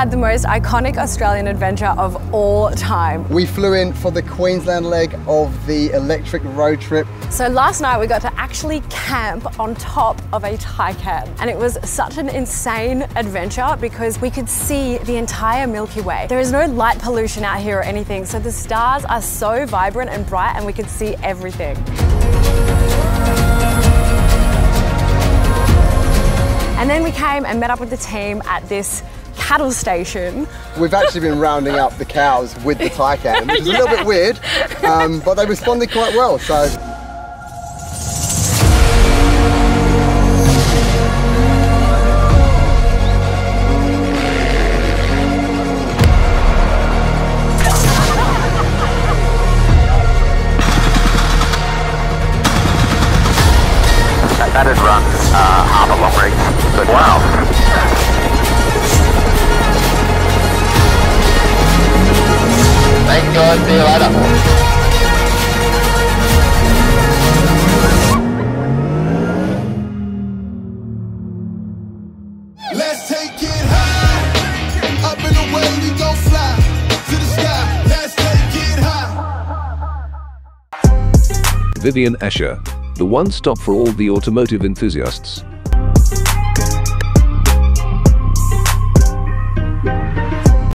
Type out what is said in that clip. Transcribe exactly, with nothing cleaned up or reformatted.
had the most iconic Australian adventure of all time. We flew in for the Queensland leg of the Electric Road Trip. So last night we got to actually camp on top of a Taycan, and it was such an insane adventure because we could see the entire Milky Way. There is no light pollution out here or anything, so the stars are so vibrant and bright and we could see everything. And then we came and met up with the team at this cattle station. We've actually been rounding up the cows with the Taycan, which is yeah. a little bit weird, um, but they responded quite well. So. That had run uh, half a long race, but wow. Thank God, see you later. Let's take it high, up and away we go fly, to the sky, let's take it high. Vivian Escher, the one stop for all the automotive enthusiasts.